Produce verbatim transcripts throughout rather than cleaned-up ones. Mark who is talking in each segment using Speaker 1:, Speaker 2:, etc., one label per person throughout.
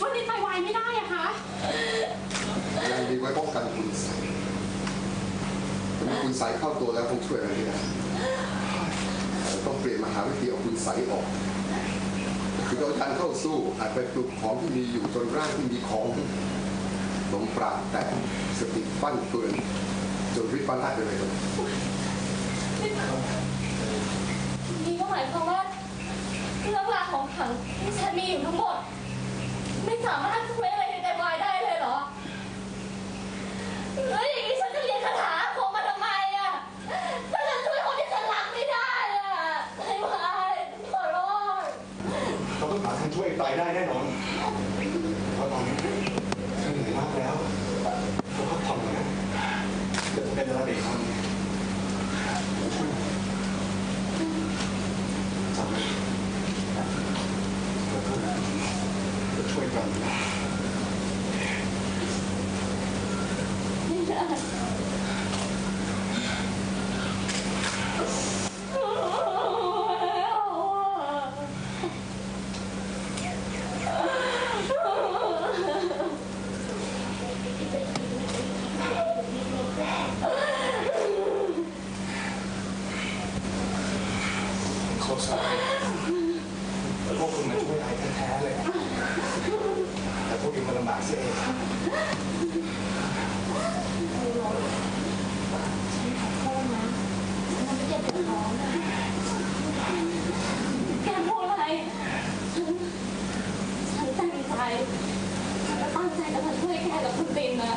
Speaker 1: คุณลินไปไวไม่ได้อะคะ
Speaker 2: ยังดีไว้ป้องกันคุณใส่แต่เมื่อคุณใส่เข้าตัวแล้วคงช่วยอะไรไม่ได้ต้องเปลี่ยนมาหาวิธีเอาคุณใส่ออกคือเรายันเข้าสู้อาจไปปลุกของที่มีอยู่จนร่างที่มีของลมปราณแต่สติฟั่นเฟือนจนริบบ้านได้ไปเลย
Speaker 1: นี่ก็หมายความว่าเรื่องราวของขังที่ฉันมีอยู่ทั้งหมดไม่สามารถช่วยอะไรในใจวายได้เลยเหรอแล้วอย่างนี้ฉันจะเรียนคาถาอาคมมาทำไมอะถ้าฉันช่วยคนที่ฉันรักไม่ได้อะใจวายขอร้อง
Speaker 3: เราต้องหาทางช่วยตายได้แน่นอนเพราะตอนนี้เธอเหนื่อยมากแล้วต้องพักผ่อนนะจะเป็นอะไรเด็กคนจำไว้จะช่วยกันโซ่แต่พวกคุณมาช่วยไอ้แท้ๆเลยแต่พวกคุณมาลำบากเสียเอง
Speaker 1: ฉันขอโทษนะฉันไม่ได้เดือดร้อนนะแกพูดอะไรฉันฉันตั้งใจฉันก็ตั้งใจจะมาช่วยแกกับคุณตินนะ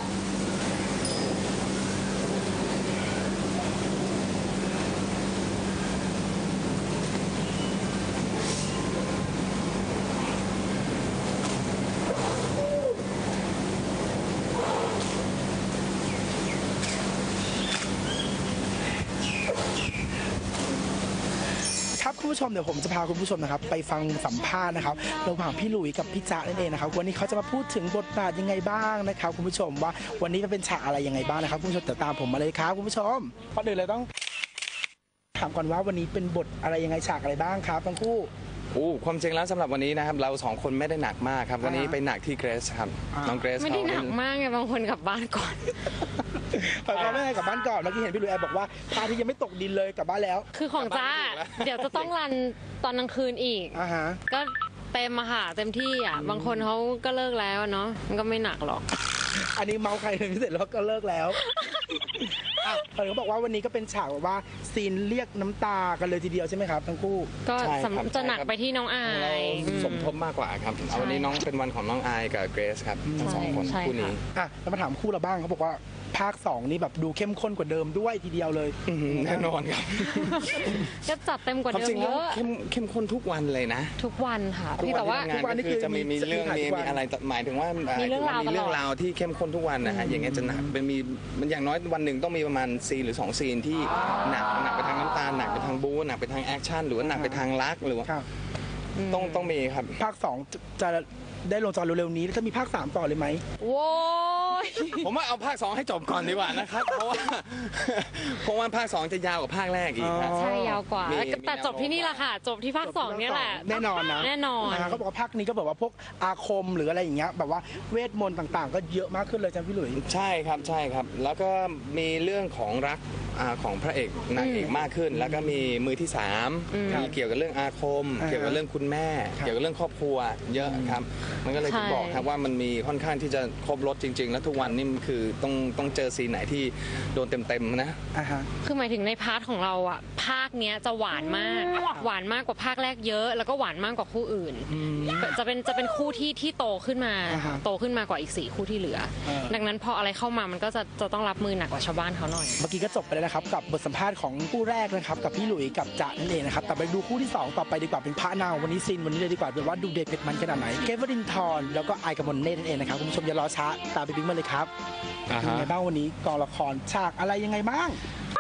Speaker 4: คุณผู้ชมเดี๋ยวผมจะพาคุณผู้ชมนะครับไปฟังสัมภาษณ์นะครับระหว่างพี่หลุยกับพี่จ๊ะนั่นเองนะครับวันนี้เขาจะมาพูดถึงบทบาทยังไงบ้างนะครับคุณผู้ชมว่าวันนี้จะเป็นฉากอะไรยังไงบ้างนะครับคุณผู้ชมติดตามผมมาเลยครับคุณผู้ชมก่อนอื่นเลยต้องถามก่อนว่าวันนี้เป็นบทอะไรยังไงฉากอะไรบ้างครับทั้งคู่
Speaker 5: โอ้ความจริงแล้วสำหรับวันนี้นะครับเราสองคนไม่ได้หนักมากครับวันนี้ไปหนักที่เกรซครับน้องเกรซ
Speaker 6: ไม่ได้หนักมากไงบางคนกลับบ้านก่อน
Speaker 4: แต่ก็ไม่ให้กลับบ้านก่อนเมื่อกี้เห็นพี่หลุยแอบบอกว่าพาที่ยังไม่ตกดินเลยกลับบ้านแล้ว
Speaker 6: คือของจ้าเดี๋ยวจะต้องรันตอนกลางคืนอีกก็เต็มมาค่ะเต็มที่อ่ะบางคนเขาก็เลิกแล้วเนาะมันก็ไม่หนักหรอก
Speaker 4: อันนี้เมาใครเลยพิเศษแล้วก็เลิกแล้วอ่ะเขาบอกว่าวันนี้ก็เป็นฉากแบบว่าซีนเรียกน้ำตากันเลยทีเดียวใช่ไหมครับทั้งคู่
Speaker 6: ก็จะหนักไปที่น้องอาย
Speaker 5: สมทบมากกว่าครับวันนี้น้องเป็นวันของน้องอายกับเกรซครับทั้งสองคนคู่นี้
Speaker 4: อ่ะแล้วมาถามคู่เราบ้างเขาบอกว่าภาคสองนี่แบบดูเข้มข้นกว่าเดิมด้วยทีเดียวเลย
Speaker 5: แน่นอนครับ
Speaker 6: ก็จัดเต็มกว่าเดิมเยอะ
Speaker 5: เข้มเข้มข้นทุกวันเลยนะ
Speaker 6: ทุกวันค่ะพี่แต่ว่า
Speaker 5: ทุกวันนี่คือจะมีมีเรื่องมีมีอะไรหมายถึงว่า
Speaker 6: มีเรื่องราว
Speaker 5: มีเรื่องราวที่เข้มข้นทุกวันนะฮะอย่างเงี้ยจะหนักเป็นมีมันอย่างน้อยวันหนึ่งต้องมีประมาณซีนหรือสองซีนที่หนักหนักไปทางน้ำตาลหนักไปทางบู๊หนักไปทางแอคชั่นหรือว่าหนักไปทางรักหรือว่าต้องต้องมีครับ
Speaker 4: ภาคสองจะได้ลงจอเร็วๆนี้จะมีภาคสามต่อเลยไหม
Speaker 6: โว้ย
Speaker 5: ผมว่าเอาภาคสองให้จบก่อนดีกว่านะครับเพราะว่าเพราะว่าภาคสองจะยาวกว่าภาคแรกอีก
Speaker 6: ใช่ยาวกว่าแต่จบที่นี่แหละค่ะจบที่ภาคสองนี่แหละ
Speaker 4: แน่นอนนะ
Speaker 6: แน่นอน
Speaker 4: เขาบอกว่าภาคนี้ก็แบบว่าพวกอาคมหรืออะไรอย่างเงี้ยแบบว่าเวทมนต์ต่างๆก็เยอะมากขึ้นเลยจังพี่หลุย
Speaker 5: ใช่ครับใช่ครับแล้วก็มีเรื่องของรักของพระเอกนางเอกมากขึ้นแล้วก็มีมือที่สามมีเกี่ยวกับเรื่องอาคมเกี่ยวกับเรื่องคุณแม่เกี่ยวกับเรื่องครอบครัวเยอะครับมันก็เลยถึงบอกครับว่ามันมีค่อนข้างที่จะครบรถจริงๆแล้วทุกวันนี่มันคือต้องต้องเจอซีนไหนที่โดนเต็มๆนะ
Speaker 6: คือหมายถึงในพาร์ทของเราอ่ะภาคเนี้ยจะหวานมากหวานมากกว่าภาคแรกเยอะแล้วก็หวานมากกว่าคู่อื่นจะเป็นจะเป็นคู่ที่ที่โตขึ้นมาโตขึ้นมากว่าอีกสี่คู่ที่เหลือดังนั้นพออะไรเข้ามามันก็จะจะต้องรับมือหนักกว่าชาวบ้านเขาหน่อย
Speaker 4: เมื่อกี้ก็จบไปแล้วนะครับกับบทสัมภาษณ์ของคู่แรกนะครับกับพี่หลุยกับจ๊ะนั่นเองนะครับแต่ไปดูคู่ที่สองต่อไปดีกว่าเป็นพระนางวันนี้ซีนวันนี้เลยดีกว่าเป็นว่าดูเด็ดเผ็ดมันขนาดไหนเกฟวรินทร์แล้วก็ไอกมลเนตรนั่นเองนะครับคุณผู้ชมอย่ารอช้าตามไปบิ๊กมาเลยครับยังไงบ้างวันนี้กองละครฉากอะไรยังไงบ้าง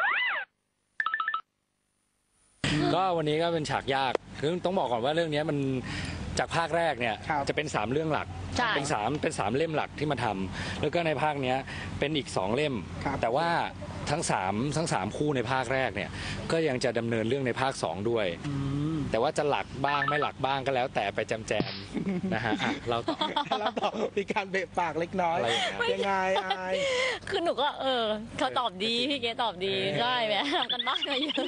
Speaker 7: ก็วันนี้ก็เป็นฉากยากคือต้องบอกก่อนว่าเรื่องนี้มันจากภาคแรกเนี่ยจะเป็นสามเรื่องหลักเป็นสามเป็นสามเล่มหลักที่มาทำแล้วก็ในภาคนี้เป็นอีกสองเล่มแต่ว่าทั้งสามทั้งสามคู่ในภาคแรกเนี่ยก็ยังจะดำเนินเรื่องในภาคสองด้วยแต่ว่าจะหลักบ้างไม่หลักบ้างก็แล้วแต่ไปแจมๆ นะฮะอ่ะเราต่อ
Speaker 4: แล้วต่อมีการเบะปากเล็กน้อย
Speaker 7: อะไรอย่างเงี้ย
Speaker 4: ยังไงอาย
Speaker 1: คือหนูก็เออเขาตอบดีพี่เกตอบดีใช่ไหมทำกันบ้านมาเยอะ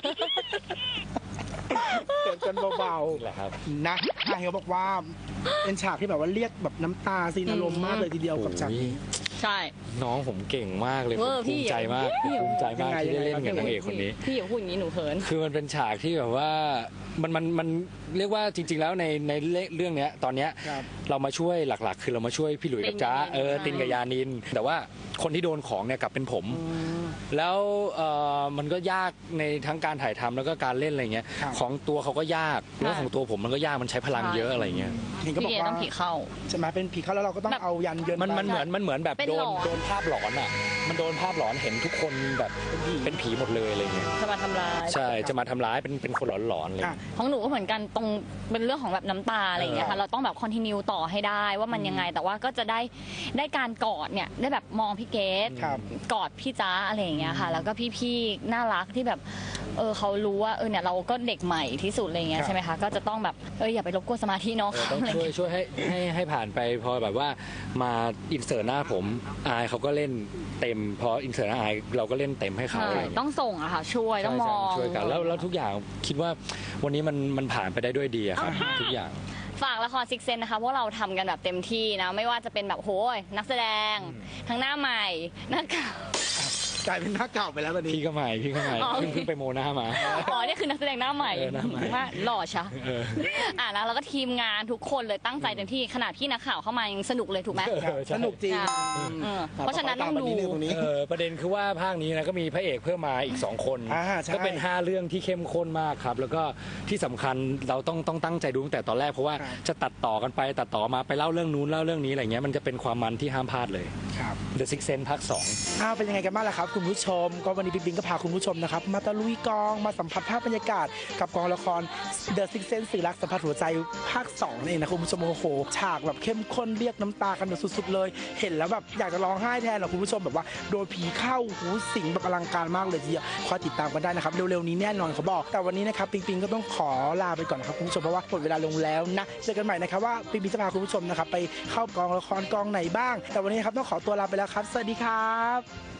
Speaker 4: เกิดกันเบา
Speaker 7: แหละครับ
Speaker 4: ๆนะอ่ะเขาบอกว่าเป็นฉากที่แบบว่าเรียกแบบน้ำตาซีนอารมณ์มากเลยทีเดียวกับฉากนี้
Speaker 1: ใช่
Speaker 7: น้องผมเก่งมากเลยผ
Speaker 1: เว
Speaker 7: ม
Speaker 1: อร์พี่
Speaker 7: ภูมิใจมากผมภูมิใจมาก
Speaker 4: ยังไง
Speaker 7: ที่ได้เล่น
Speaker 4: ยังไง
Speaker 7: กับนางเอกคนนี้
Speaker 1: พี่อย่าพูดอย่างนี้หนูเขิน
Speaker 7: คือมันเป็นฉากที่แบบว่ามันมันมันเรียกว่าจริง ๆ แล้วในในเรื่องเนี้ยตอนเนี้ย
Speaker 4: ครับ
Speaker 7: เรามาช่วยหลักๆ คือเรามาช่วยพี่หลุยส์กับจ๊ะเออตินกับยานิน แต่ว่าคนที่โดนของเนี่ยกลับเป็นผม แล้วเอ่อมันก็ยากในทั้งการถ่ายทำแล้วก็การเล่นอะไรเงี้ย
Speaker 4: ครับ
Speaker 7: ของตัวเขาก็ยากแล้วของตัวผมมันก็ยากมันใช้พลังเยอะอะไรเงี้ย
Speaker 4: เห็นก็บอ
Speaker 1: พี่
Speaker 4: ก
Speaker 1: เกต
Speaker 4: ว่า
Speaker 1: ต้องผีเข้า
Speaker 4: ใช่ไหมเป็นผีเข้าแล้วเราก็ต้อง
Speaker 1: แบบ
Speaker 4: เอายันเยิน
Speaker 7: มัน
Speaker 4: ไป
Speaker 7: มันเหมือนมันเหมือนแบบ
Speaker 1: เป็น
Speaker 7: โด
Speaker 1: หล
Speaker 7: น
Speaker 1: อน
Speaker 7: โดนภาพหลอนอ่ะมันโดนภาพหลอนเห็นทุกคนแบบเป็นผีหมดเลยอะไรเงี้ย
Speaker 1: จะมาทำร้าย
Speaker 7: ใช่จะมาทำร้ายเป็นเป็นคนหลอนๆเลย
Speaker 4: อ่ะ
Speaker 1: ของหนูก็เหมือนกันตรงเป็นเรื่องของแบบน้ำตาอะไรอย่างเงี้ยค่ะเราต้องแบบคอนติเนียต่อให้ได้ว่ามันยังไงแต่ว่าก็จะได้ได้การกอดเนี่ยได้แบบมองพี่เกต
Speaker 4: ครับ
Speaker 1: กอดพี่จ้าอะไรอย่างเงี้ยค่ะ แล้วก็พี่ๆน่ารักที่แบบเออเขารู้ว่าเออเนี่ยเราก็เด็กใหม่ที่สุดอะไรเงี้
Speaker 4: ค
Speaker 1: ย
Speaker 4: รับ
Speaker 1: ใช่ไหมคะก็จะต้องแบบเอออย่าไปรบกวนสมาธิน้อง
Speaker 7: เออ
Speaker 1: เขา
Speaker 7: ต้อง
Speaker 1: อะไร
Speaker 7: ช่วย
Speaker 1: เงี้ย
Speaker 7: ช่วยให้ให้ให้ผ่านไปพอแบบว่ามาอินเสิร์ตหน้าผมอายเขาก็เล่นเต็มพออินเสิร์ตหน้าอายเราก็เล่นเต็มให้เขา
Speaker 1: ใช่
Speaker 7: อะไรเงี้ย
Speaker 1: ต้องส่งอะค่ะช่วยต้องม
Speaker 7: ใช่
Speaker 1: อง
Speaker 7: ใช่ช่วยกันแล้วแล้วทุกอย่างคิดว่าวันนี้มันมันผ่านไปได้ด้วยดีอะครับทุกอย่าง
Speaker 1: ฝากละครซิกเซนนะคะเพราะเราทำกันแบบเต็มที่นะไม่ว่าจะเป็นแบบโหยนักแสดงทั้งหน้าใหม่หน้าเก่า
Speaker 4: กลายเป็นหน้าเก่าไปแล้วตอนนี้
Speaker 7: พี่ก็ใหม่พี่ก็ใหม่
Speaker 1: อ๋อ
Speaker 7: เพิ่งเพิ่งไปโมหน้ามา
Speaker 1: อ๋อนี่คือนักแสดงหน้าใหม่
Speaker 7: เออหน้าใหม่
Speaker 1: ว่าหล่อชะ
Speaker 7: เออ
Speaker 1: อ่ะแล้วเราก็ทีมงานทุกคนเลยตั้งใจเต็มที่ขนาดพี่นักข่าวเข้ามายังสนุกเลยถูกไหม
Speaker 7: เออใช่
Speaker 4: สนุกจริง
Speaker 1: อ่ะเออเพราะฉะนั้นต้องดู
Speaker 4: ตามมานิดนึงตรงนี้
Speaker 7: เออประเด็นคือว่าภาคนี้นะก็มีพระเอกเพิ่มมาอีกสองคน
Speaker 4: อ่าใช่
Speaker 7: ก็เป็นห้าเรื่องที่เข้มข้นมากครับ แล้วก็ที่สำคัญเราต้องต้องตั้งใจดูตั้งแต่ตอนแรกเพราะว่า
Speaker 4: ครับ
Speaker 7: จะตัดต่อกันไปตัดต่อมาไปเล่าเรื่องนู้นเล่าเรื่องนี้อะไรเงี้ยมันจะเป็นความมันที่ห้ามพลาดเลย
Speaker 4: ครับ
Speaker 7: The Sixth Sense ภาคสอง
Speaker 4: อ้าวเป็นยังไงกันบ้างล่ะครับคุณผู้ชมก็วันนี้ปิ๊งปิ๊งก็พาคุณผู้ชมนะครับมาตะลุยกองมาสัมผัสภาพบรรยากาศกับกองละคร The Sixth Sense สื่อรักสัมผัสหัวใจภาคสองนั่นเองนะคุณผู้ชมโอ้โหฉากแบบเข้มข้นเรียกน้ำตากันแบบสุดๆเลย เห็นแล้วแบบอยากจะร้องไห้แทนนะคุณผู้ชมแบบว่าโดนผีเข้าหูสิงแบบอลังการมากเลยทีเดียวคอยติดตามกันได้นะครับเร็วๆนี้แน่นอนเขาบอกแต่วันนี้นะครับปิ๊งปิ๊งก็ต้องขอลาไปก่อนนะครับคุณผู้ชมเพราะว่าหมดเวลาลงแล้วนะเจอกันใหม่นะครับว่าปิ๊งปิ๊งจะพาคุณผู้ชมนะครับไปเข้ากองละครกองไหนบ้าง แต่วันนี้นะครับต้องขอตัวลาไปแล้วครับสวัสดีครับ